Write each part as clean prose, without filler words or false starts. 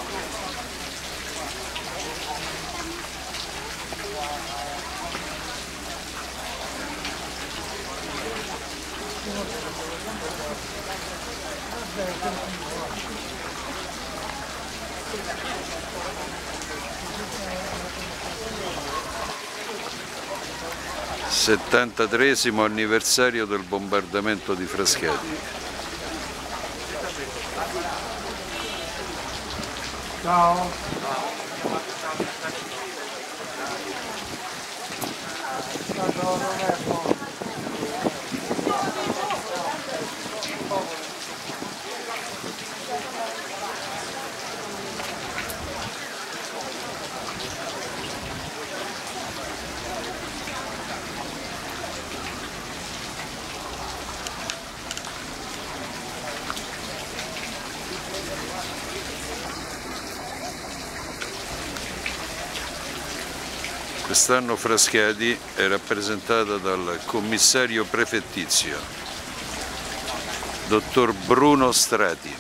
º anniversario del bombardamento di Frascati. Ciao. Quest'anno Frascati è rappresentata dal commissario prefettizio, dottor Bruno Strati.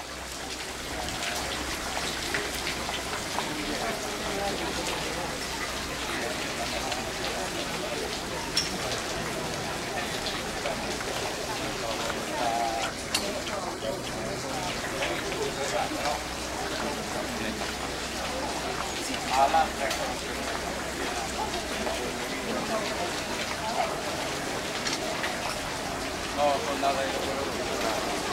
No, con la